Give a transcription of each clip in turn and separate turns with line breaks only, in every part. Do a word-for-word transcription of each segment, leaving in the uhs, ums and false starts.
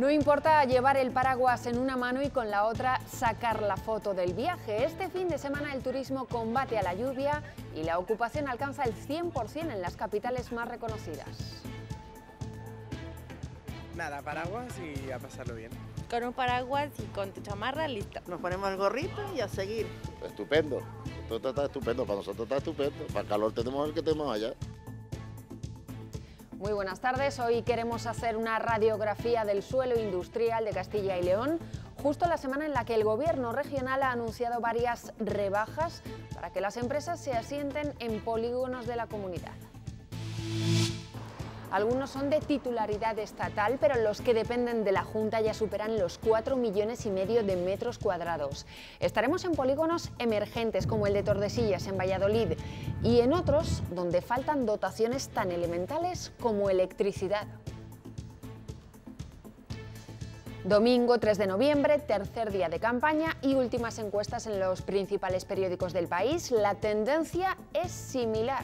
No importa llevar el paraguas en una mano y con la otra sacar la foto del viaje. Este fin de semana el turismo combate a la lluvia y la ocupación alcanza el cien por cien en las capitales más reconocidas.
Nada, paraguas y a pasarlo bien.
Con un paraguas y con tu chamarra, listo.
Nos ponemos el gorrito y a seguir.
Estupendo, todo está estupendo, para nosotros está estupendo, para el calor tenemos el que tenemos allá.
Muy buenas tardes, hoy queremos hacer una radiografía del suelo industrial de Castilla y León, justo la semana en la que el Gobierno regional ha anunciado varias rebajas para que las empresas se asienten en polígonos de la comunidad. Algunos son de titularidad estatal, pero los que dependen de la Junta ya superan los cuatro millones y medio de metros cuadrados. Estaremos en polígonos emergentes como el de Tordesillas en Valladolid y en otros donde faltan dotaciones tan elementales como electricidad. Domingo tres de noviembre, tercer día de campaña y últimas encuestas en los principales periódicos del país. La tendencia es similar.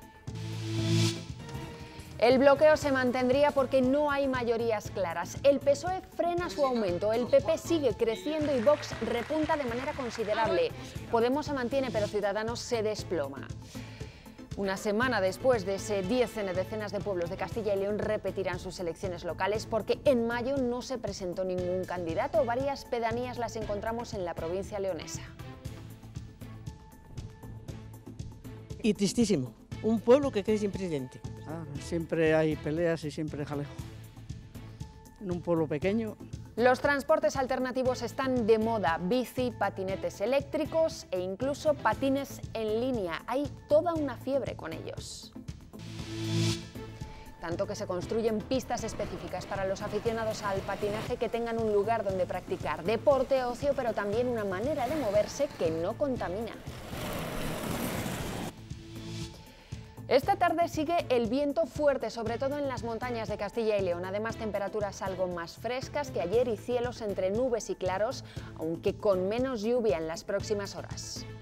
El bloqueo se mantendría porque no hay mayorías claras. El P S O E frena su aumento, el P P sigue creciendo y Vox repunta de manera considerable. Podemos se mantiene, pero Ciudadanos se desploma. Una semana después de ese diez ene, decenas de pueblos de Castilla y León repetirán sus elecciones locales porque en mayo no se presentó ningún candidato. Varias pedanías las encontramos en la provincia leonesa.
Y tristísimo, un pueblo que quede sin presidente.
Ah, siempre hay peleas y siempre jaleo. En un pueblo pequeño.
Los transportes alternativos están de moda, bici, patinetes eléctricos e incluso patines en línea. Hay toda una fiebre con ellos. Tanto que se construyen pistas específicas para los aficionados al patinaje que tengan un lugar donde practicar deporte, ocio, pero también una manera de moverse que no contamina. Esta tarde sigue el viento fuerte, sobre todo en las montañas de Castilla y León. Además, temperaturas algo más frescas que ayer y cielos entre nubes y claros, aunque con menos lluvia en las próximas horas.